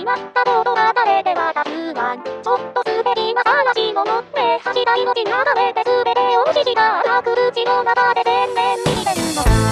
まったボードが垂れて渡るわん。ちょっと滑りがさらしの乗って橋台の地眺めて全てを指示が荒く口の中で天然に似てるのが